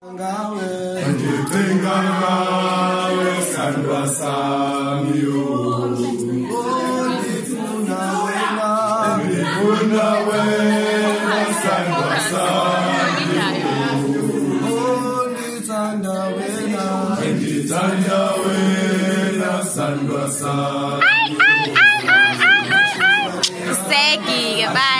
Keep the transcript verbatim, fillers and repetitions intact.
ngawe ngidinga ngawe sandwa sami ngifuna wena ngifuna wena sandwa sami ngithanda wena ngithanda wena sandwa sami Seki, bye.